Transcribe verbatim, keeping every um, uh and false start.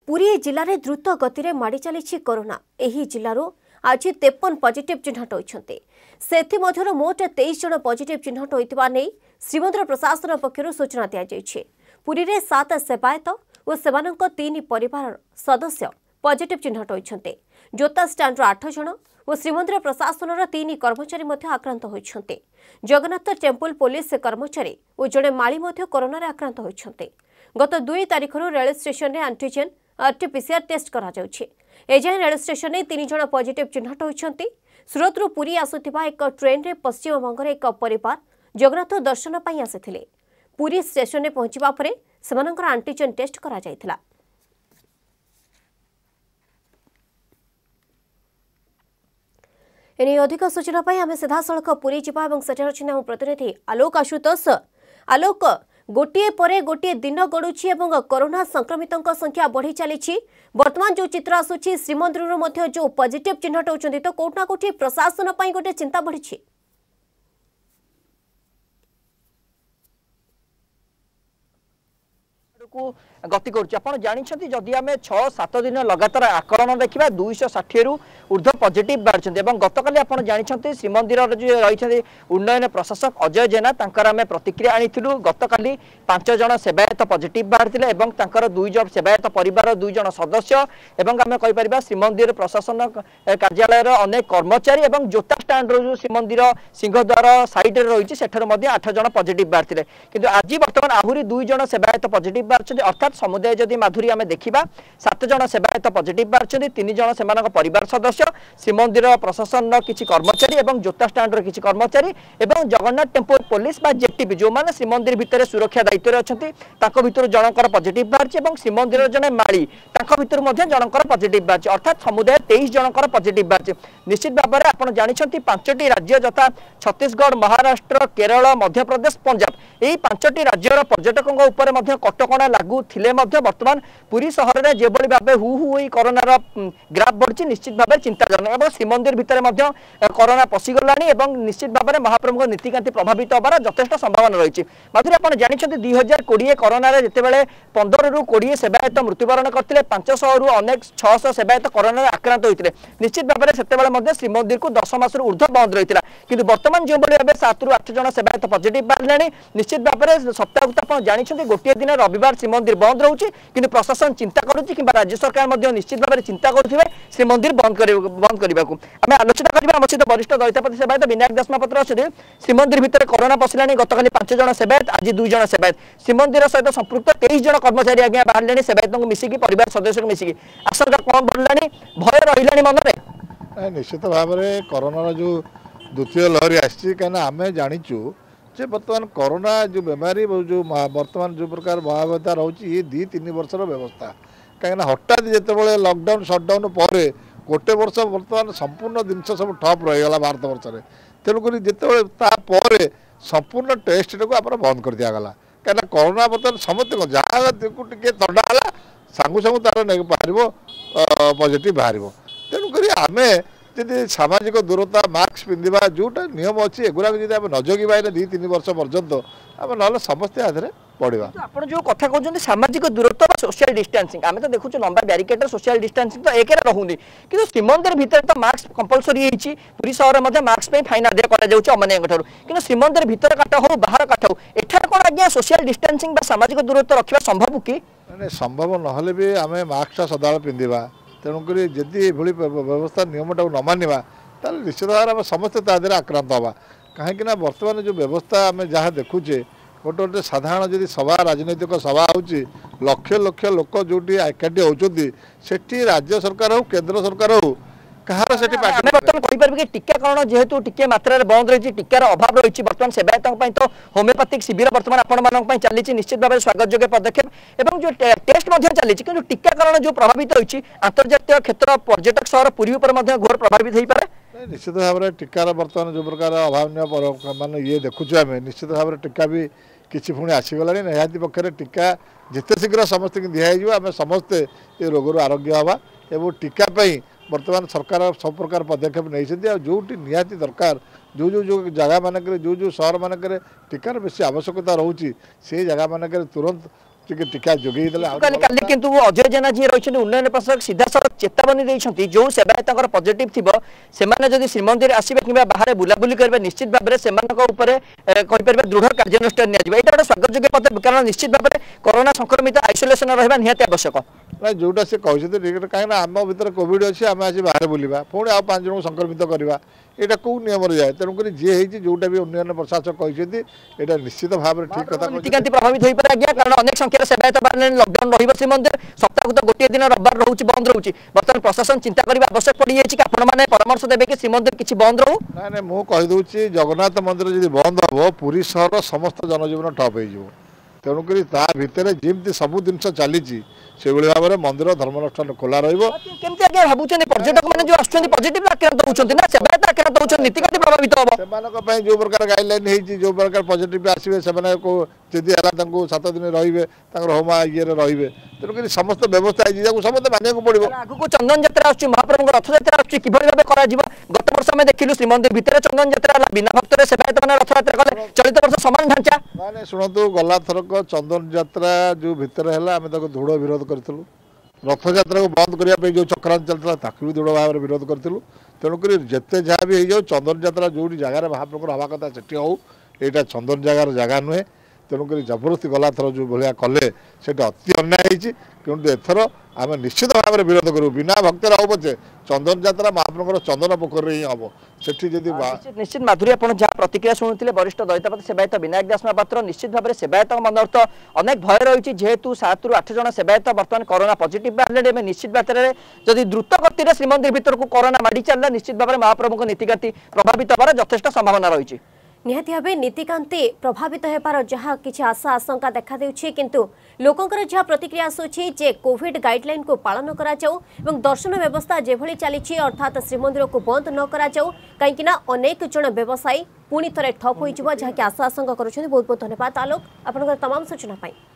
पुरी जिले में द्रुत गति में माड़ी चली कोरोना। एही जिलूर आज तेपन पॉजिटिव चिन्हट होती से मोट तेईस जन पॉजिटिव चिन्हट होता नहीं श्रीमंदिर प्रशासन पक्षर सूचना दी। पुरी में सात सेवायत और सेमानक तीन परिवार सदस्य पॉजिटिव चिन्हट होती। जोता स्टैंड आठ जन और श्रीमंदिर प्रशासन तीन कर्मचारी आक्रांत होती। जगन्नाथ टेम्पल पुलिस कर्मचारी और जड़े माली कोरोना आक्रांत होती। गत दुई तारीख रेल स्टेशन में एंटीजेन आरटीपीसीआर टेस्ट करा एजाए रेल स्टेशन में तीन जन पॉजिटिव चिन्हट होती। सूरत रु पुरी आसुथिबा एक ट्रेन रे पश्चिम बंगर एक परिवार जगन्नाथ दर्शन पर आसिथिले। पुरी स्टेशन में पहुंचवा परे सेमानकर एंटीजेन टेस्ट करा जायथिला। एने अधिक सूचना पाई आम सीधा सड़क पुरी जावा और सेठार अछि आम प्रतिनिधि आलोक आशुतोष। आलोक, गोटे परे गोटे दिन गड़ुची एवं कोरोना संक्रमितों संख्या बढ़ी चली। वर्तमान जो चित्र आसुची श्रीमंदिर जो पॉजिटिव चिन्हट होती तो कोटना कोठी प्रशासन पर गोटे चिंता बढ़ी। गति कर जानते जदि आम छह सात दिन लगातार आकलन देखा दुईश षाठी रु ऊर्ध पॉजिटिव बाहर। गतकाली आप जानते श्रीमंदिर जो रही उन्नयन प्रशासक अजय जेना आम प्रतिक्रिया आनीलु। गतकाली पांच जन सेवायत पॉजिटिव बाहर दुई जन सेवायत परिवार दुई जन सदस्य एवं आम कहीपर श्रीमंदिर प्रशासन कार्यालय अनेक कर्मचारी और जोता स्टैंड जो श्रीमंदिर सिंहद्वार साइड रही है आठ जन पॉजिटिव बाहर। किंतु आज बर्तमान आहरी दुई जन सेवायत पॉजिटिव बाहर। अर्थात समुदाय जदि माधुरी आम देखा सात जन सेवायत पॉजिटिव बाहर। तीन जन से परिवार सदस्य श्रीमंदिर प्रशासन किसी कर्मचारी और जोता स्टैंड किसी कर्मचारी और जगन्नाथ टेम्पल पुलिस जेटीपी जो मैंने श्रीमंदिर भितर सुरक्षा दायित्व में अच्छा भर जनकर पॉजिटिव बाहर और श्रीमंदिर जड़े माली भर जनकर पॉजिटिव बाहर। अर्थात समुदाय तेईस जनकर पॉजिटिव बाहर। निश्चित भाव में आप जानते पांचटी राज्य यथा छत्तीसगढ़, महाराष्ट्र, केरल, मध्यप्रदेश, पंजाब यही पांचटी राज्यर पर्यटकों उपर कटकणा लागू थिले बर्तमान पुरी सहर में जो भाव हु हु कोरोनार ग्राफ बढ़ी निश्चित भाव चिंताजनक और श्रीमंदिर भितर कोरोना पशिगला निश्चित भाव में महाप्रभु नीतिकांति प्रभावित होबार यथेष्ट संभावना रही। माधुरी आप जानते दुई हजार कोड़े कोरोना जितेबाला पंदर रु कोड़े सेवायत मृत्युवरण करते पांचश रु अनेक छःश सेवायत कोरोना आक्रांत होते। निश्चित भाव में से श्रीमंदिर को दस मास ऊर्ध बंद रही है। किंतु बर्तमान जो भाव सात रु आठ जन सेवायत पॉजिटिव बाहर निश्चित भाव में सप्ताह आप जानते गोटे दिन रविवार श्रीमंदिर बंद रोचे कि प्रशासन चिंता करुच्ची कि राज्य सरकार निश्चित भाव में चिंता करुवे श्रीमंदिर बंद बंद करने को आम आलोचना करवा। आम सहित वरिष्ठ दलितापति सेवायत विनायक दशमापत्र अच्छे। श्रीमंदिर भितर कोरोना पशिला गतकाली पांच जन सेवायत आज दुई जन सेवायत श्रीमंदिर सहित संपृक्त तेईस जन कर्मचारी आज्ञा बाहर सेवायत को मिसिकी परिवार सदस्य को मिसिकी आशंका कौन बढ़ला भय रहा मन में। निश्चित भाव में कोरोना जो द्वितीय लहरी आसी कहीं आम जाचु जे बर्तमान कोरोना जो बेमारी जो बर्तमान जो प्रकार भयावहता रोचे ये दी तीन वर्षर व्यवस्था कहीं हठात जिते लॉकडाउन सटडाउन पर गोटे वर्ष बर्तमान संपूर्ण जिनस सब ठप रहीगला भारत वर्ष में। तेणुक जिते संपूर्ण टेस्ट को आप बंद कर दिगला कहीं कोरोना बर्तमान समस्त जहाँ टे थंडा है सांगू सांगू तार बाहर पॉजिटिव बाहर। तेणुक आम जी सामाजिक दूरता मास्क पिंधा जोटा नियम अच्छी एगुरा जब न जगवा दी तीन वर्ष पर्यंत आम ना समस्ते आधे पड़ा। आप जो कथा कहते सामाजिक दूरत्व सोशल डिस्टेंसिंग आम तो देखुँ लंबा ब्यारिकेड सोशल डिस्टेंसिंग तो एक रोनी कि श्रीमंदिर भितर तो मास्क कंपलसरी होती पुरी सहर में मास्क फाइन आदाय करमानियों कि श्रीमंदिर भितर काट हो बाहर काट हो एठार कौन आज्ञा सोशल डिस्टेंसिंग सामाजिक दूरत्व रखा संभव कि संभव ना भी आम मास्क सदा पिंधा। तेणुक जदि व्यवस्था नियम टाक न मानवा ताल निश्चित भाव में समस्ते तादे आक्रांत हवा कहीं बर्तमान जो व्यवस्था आम जहाँ देखुचे गोटे गोटे साधारण जदि सभा राजनैतिक सभा होची लक्ष लक्ष लोक जो एकाठी होती सेठी राज्य सरकार हो केंद्र सरकार हो कहार से बर्तमान कहीपर कि टीकाकरण जेहेतु टिके मात्रा बंद रही टीकार अभाव रही बर्तमान सेवायतों तो होमियोपैथिक शिविर बर्तमान आपण चली निश्चित भाव स्वागत योग्य पदक्षेप और जो टेस्ट चली कि टीकाकरण जो प्रभावित रही अंतर्जातीय क्षेत्र पर्यटक सहर पुरी उपर घोर प्रभावित हो पारे। निश्चित भाव में टीकार बर्तमान जो प्रकार अभाव मान ये देखुचे आम निश्चित भाव में टीका भी किसी पुणी आसीगला निहाती पक्षे टीका जिते शीघ्र समस्त दिखाई आम समस्ते ये रोगर आरोग्य हवा और टीकापाई बर्तमान सरकार सब प्रकार पदक्षेप नहीं जो निहाती दरकार जो जो जो जगह मानक जो जो सहर मानक टीकार बेसी आवश्यकता रोचे से जगह मानक तुरंत ଟିକେ टीका जोगई देले काली काली किंतु अजय जेना जी रही उन्नयन प्रशासक सीधा सड़क चेतावनी देइछंती जो सेवायतकर पॉजिटिव थिबो सेमाने जदि श्रीमंदिर आसीबे किबा बाहर बुलाबुली करबे निश्चित भाबरे सेमानक ऊपर कहि परबे दृढ़ कार्यानुष्ठान निया जिबा एटा स्वागत योग्य पदक्षेप कारण निश्चित भाबरे कोरोना संक्रमित आइसोलेशन रहबा निहाती आवश्यक ना जोटा से कहते टिकेट कहीं आम भर कोविड अच्छी आम आसी बाहर बुलवा पुणी आ पांच जन संक्रमित करवा यहाँ कौ नियम जाए तेणुक जी है जोटा भी उन्नयन प्रशासक कहते यहाँ निश्चित भाव में ठीक कथा नीतिकांति प्रभावित हो पारे आज्ञा कारण अनेक संख्यार सेवायत लकडाउन रही श्रीमंदिर सप्ताह तो गोटे दिन रविवार रोचे बंद रोचे बर्तमान प्रशासन चिंता करने आवश्यक पड़ जाए कि आपने परामर्श देवे कि श्रीमंदिर किसी बंद रो ना ना मुझे कहीदे जगन्नाथ मंदिर जब बंद हम पुरी सहर समस्त जनजीवन ठप हो तेणुक भितर जमी सब जिन चली से भाव में मंदिर धर्मानुष्ठान खोला रही पर्यटक मैंने जो आसुच्च पॉजिटिव आक्रांत होती ना सेवायत आक्रांत होती नीतिकांति प्रभावित हम जो प्रकार गाइडलाइन है जो प्रकार पॉजिटिव आसवे से जदि सात दिन रे होम ये रे तेणुक समस्त व्यवस्था समस्त मानक पड़ो आगू चंदन यात्रा आसुच्ची महाप्रभु रथ यात्रा आसुच्ची किभली भाबे करा जिवो गत वर्ष आम देखिलु श्रीमंदिर भितर चंदन यात्रा बिना भक्त सेवायत मैंने रथ यात्रा कले चलित वर्ष समान ढांचा ना शुणु गला थरक चंदन यात्रा जो भितर है आम दृढ़ विरोध करूँ रथ यात्रा को बंद करने जो चक्रांत चलता भी दृढ़ भाव में विरोध करूँ तेणुक जिते जहाँ भी हो चंदन यात्रा जो जगार महाप्रभु हवा कथा से हो यहाँ चंदन जगार जगह नुहे तेणुक जबरदस्ती गला थर जो भाया कले से अति अन्याय किंतु एथर आम निश्चित भाव में विरोध करूँ बिना भक्तर हो पचे चंदन यात्रा महाप्रभुर चंदन पोखर ही हम सेठी जदि निश्चित माधुरी आप जहाँ प्रतिक्रिया शुणुते वरिष्ठ दैत्यपति सेवायत विनायक दास महापात्र निश्चित भाव में सेवायत मन तो अनेक भय रही जेहेतु सात रु आठ जन सेवायत बर्तमान कोरोना पॉजिटिव बाहर निश्चित मात्रा में जदि द्रुत गति श्रीमंदिर भीतर को कोरोना माड़ी चलला निश्चित भाव में महाप्रभु नीतिकांति प्रभावित होवार यथेष्ट संभावना रही निहाती भावे नीतिकांति प्रभावित होबार जहाँ किसी आशा आशंका देखा देउछि किंतु लोकंकर जहाँ प्रतिक्रिया आसुछि जे कोविड गाइडलाइन को पालन करा जाऊ एवं दर्शन व्यवस्था जेभली चली अर्थात श्रीमंदिर को बंद न करा जाऊ कहीं अनेक जन व्यवसायी पुणी थे ठप हो जहाँकि आशा आशंका करुछन्ति। बहुत बहुत धन्यवाद आलोक आपनकर तमाम सूचना पाई।